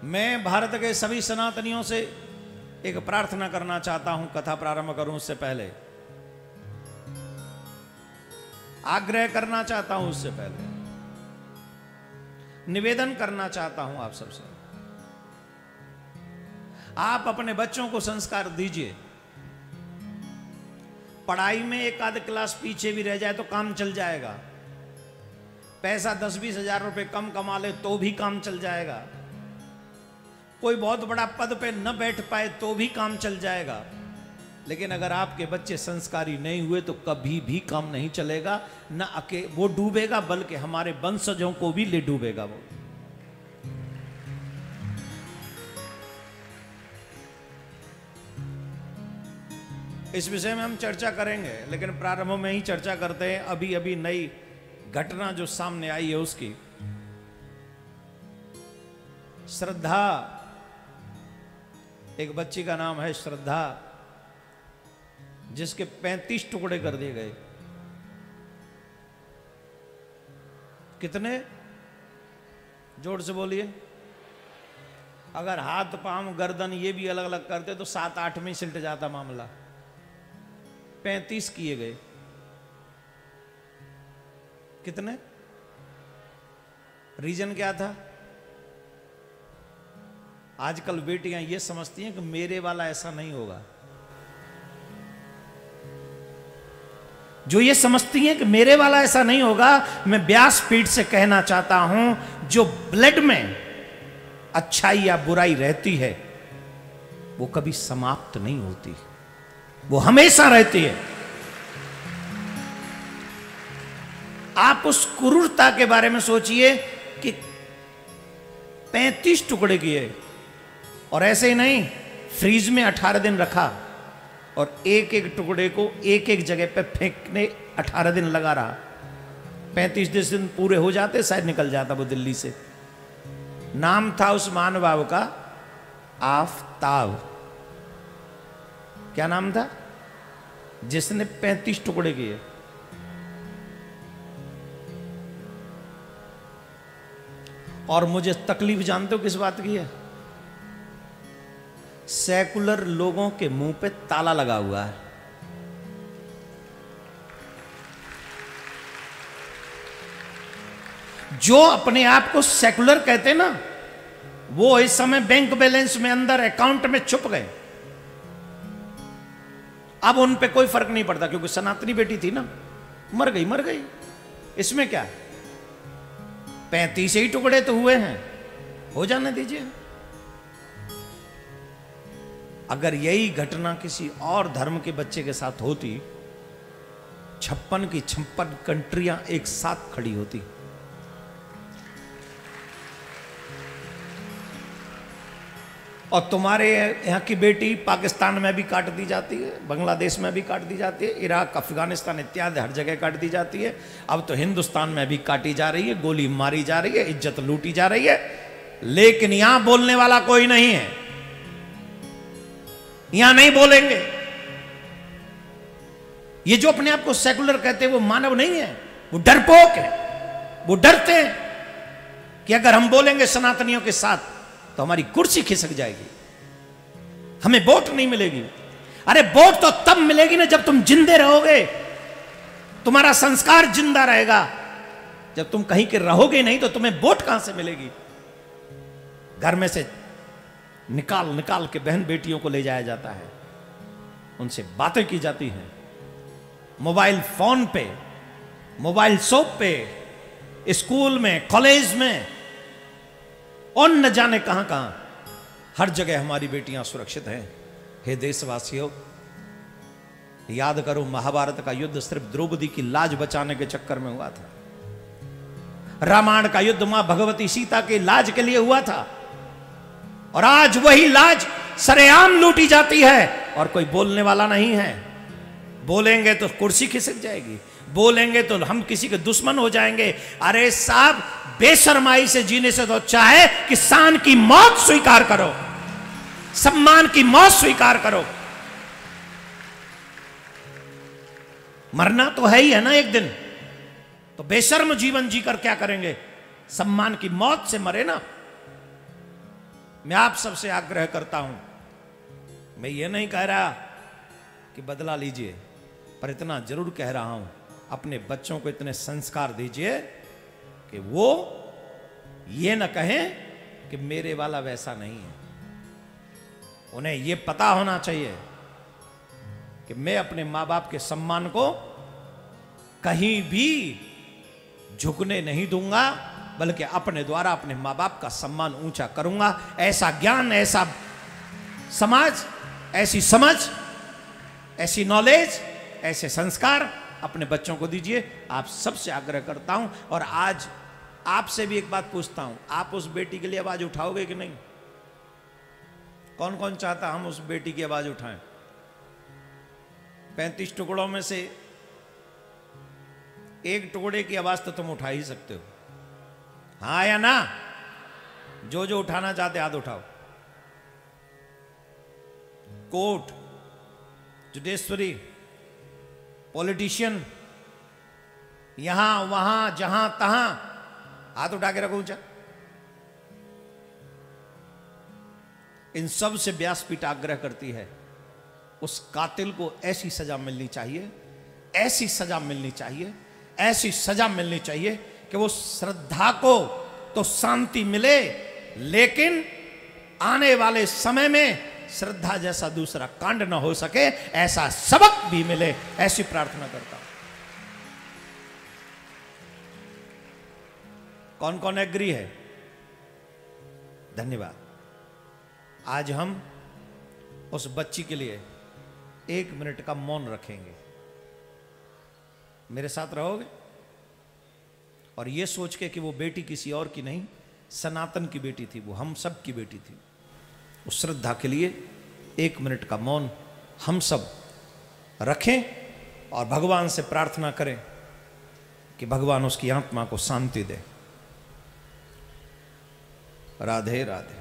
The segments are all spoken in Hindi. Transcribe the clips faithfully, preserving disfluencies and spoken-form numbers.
मैं भारत के सभी सनातनियों से एक प्रार्थना करना चाहता हूं कथा प्रारंभ करूं उससे पहले, आग्रह करना चाहता हूं उससे पहले, निवेदन करना चाहता हूं आप सबसे। आप अपने बच्चों को संस्कार दीजिए। पढ़ाई में एक आध क्लास पीछे भी रह जाए तो काम चल जाएगा। पैसा दस बीस हजार रुपए कम कमा ले तो भी काम चल जाएगा। कोई बहुत बड़ा पद पे न बैठ पाए तो भी काम चल जाएगा। लेकिन अगर आपके बच्चे संस्कारी नहीं हुए तो कभी भी काम नहीं चलेगा। न अके वो डूबेगा बल्कि हमारे वंशजों को भी ले डूबेगा वो। इस विषय में हम चर्चा करेंगे, लेकिन प्रारंभ में ही चर्चा करते हैं। अभी अभी नई घटना जो सामने आई है उसकी। श्रद्धा, एक बच्ची का नाम है श्रद्धा, जिसके पैंतीस टुकड़े कर दिए गए। कितने? जोर से बोलिए। अगर हाथ पांव गर्दन ये भी अलग अलग करते तो सात आठ में सिलट जाता मामला। पैंतीस किए गए। कितने? रीजन क्या था? आजकल बेटियां ये समझती हैं कि मेरे वाला ऐसा नहीं होगा। जो ये समझती हैं कि मेरे वाला ऐसा नहीं होगा, मैं व्यासपीठ से कहना चाहता हूं, जो ब्लड में अच्छाई या बुराई रहती है वो कभी समाप्त नहीं होती, वो हमेशा रहती है। आप उस क्रूरता के बारे में सोचिए कि पैंतीस टुकड़े किए और ऐसे ही नहीं, फ्रीज में अठारह दिन रखा और एक एक टुकड़े को एक एक जगह पे फेंकने अठारह दिन लगा रहा। पैंतीस दिन पूरे हो जाते शायद निकल जाता वो दिल्ली से। नाम था उस महानुभाव का आफताब। क्या नाम था? जिसने पैंतीस टुकड़े किए। और मुझे तकलीफ जानते हो किस बात की है? सेकुलर लोगों के मुंह पे ताला लगा हुआ है। जो अपने आप को सेकुलर कहते ना, वो इस समय बैंक बैलेंस में अंदर अकाउंट में छुप गए। अब उन पे कोई फर्क नहीं पड़ता, क्योंकि सनातनी बेटी थी ना, मर गई मर गई। इसमें क्या? पैंतीस ही टुकड़े तो हुए हैं, हो जाने दीजिए। अगर यही घटना किसी और धर्म के बच्चे के साथ होती, छप्पन की छप्पन कंट्रियां एक साथ खड़ी होती। और तुम्हारे यहाँ की बेटी पाकिस्तान में भी काट दी जाती है, बांग्लादेश में भी काट दी जाती है, इराक अफगानिस्तान इत्यादि हर जगह काट दी जाती है। अब तो हिंदुस्तान में भी काटी जा रही है, गोली मारी जा रही है, इज्जत लूटी जा रही है। लेकिन यहां बोलने वाला कोई नहीं है। यहां नहीं बोलेंगे। ये जो अपने आप को सेकुलर कहते हैं वो मानव नहीं है, वो डरपोक है। वो डरते हैं कि अगर हम बोलेंगे सनातनियों के साथ तो हमारी कुर्सी खिसक जाएगी, हमें वोट नहीं मिलेगी। अरे वोट तो तब मिलेगी ना जब तुम जिंदे रहोगे, तुम्हारा संस्कार जिंदा रहेगा। जब तुम कहीं के रहोगे नहीं तो तुम्हें वोट कहां से मिलेगी? घर में से निकाल निकाल के बहन बेटियों को ले जाया जाता है, उनसे बातें की जाती हैं, मोबाइल फोन पे, मोबाइल शॉप पे, स्कूल में, कॉलेज में, और न जाने कहां कहां। हर जगह हमारी बेटियां सुरक्षित हैं। हे देशवासियों, याद करो महाभारत का युद्ध सिर्फ द्रौपदी की लाज बचाने के चक्कर में हुआ था। रामायण का युद्ध मां भगवती सीता की लाज के लिए हुआ था। और आज वही लाज सरेआम लूटी जाती है और कोई बोलने वाला नहीं है। बोलेंगे तो कुर्सी खिसक जाएगी, बोलेंगे तो हम किसी के दुश्मन हो जाएंगे। अरे साहब, बेशर्माई से जीने से तो अच्छा है कि शान की मौत स्वीकार करो, सम्मान की मौत स्वीकार करो। मरना तो है ही है ना एक दिन, तो बेशर्म जीवन जीकर क्या करेंगे? सम्मान की मौत से मरे ना। मैं आप सबसे आग्रह करता हूं, मैं ये नहीं कह रहा कि बदला लीजिए, पर इतना जरूर कह रहा हूं, अपने बच्चों को इतने संस्कार दीजिए कि वो ये न कहें कि मेरे वाला वैसा नहीं है। उन्हें ये पता होना चाहिए कि मैं अपने मां बाप के सम्मान को कहीं भी झुकने नहीं दूंगा, बल्कि अपने द्वारा अपने मां बाप का सम्मान ऊंचा करूंगा। ऐसा ज्ञान, ऐसा समाज, ऐसी समझ, ऐसी नॉलेज, ऐसे संस्कार अपने बच्चों को दीजिए। आप सबसे आग्रह करता हूं। और आज आपसे भी एक बात पूछता हूं, आप उस बेटी के लिए आवाज उठाओगे कि नहीं? कौन कौन चाहता हम उस बेटी की आवाज उठाएं? पैंतीस टुकड़ों में से एक टुकड़े की आवाज तो तुम उठा ही सकते हो, हाँ या ना? जो जो उठाना चाहते हाथ उठाओ। कोर्ट, जुडिशरी, पॉलिटिशियन, यहां वहां जहां तहां हाथ उठा के रखो ऊंचा। इन सब से व्यासपीठ आग्रह करती है, उस कातिल को ऐसी सजा मिलनी चाहिए, ऐसी सजा मिलनी चाहिए, ऐसी सजा मिलनी चाहिए कि वो श्रद्धा को तो शांति मिले, लेकिन आने वाले समय में श्रद्धा जैसा दूसरा कांड ना हो सके, ऐसा सबक भी मिले, ऐसी प्रार्थना करता हूं। कौन कौन एग्री है? धन्यवाद। आज हम उस बच्ची के लिए एक मिनट का मौन रखेंगे। मेरे साथ रहोगे? और यह सोच के कि वो बेटी किसी और की नहीं, सनातन की बेटी थी, वो हम सब की बेटी थी। उस श्रद्धा के लिए एक मिनट का मौन हम सब रखें और भगवान से प्रार्थना करें कि भगवान उसकी आत्मा को शांति दे। राधे राधे।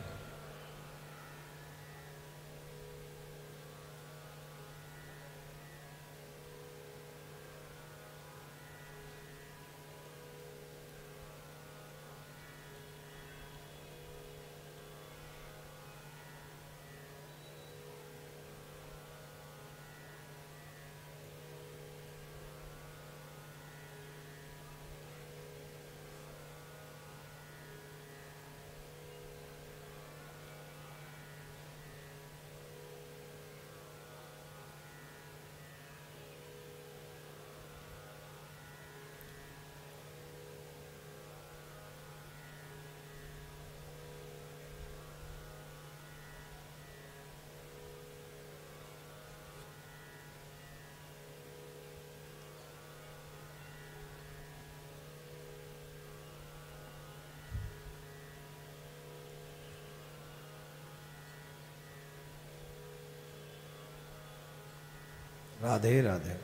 राधे राधे।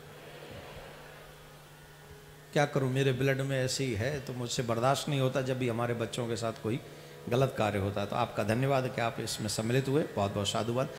क्या करूं, मेरे ब्लड में ऐसे ही है, तो मुझसे बर्दाश्त नहीं होता जब भी हमारे बच्चों के साथ कोई गलत कार्य होता है। तो आपका धन्यवाद कि आप इसमें सम्मिलित हुए, बहुत बहुत साधुवाद।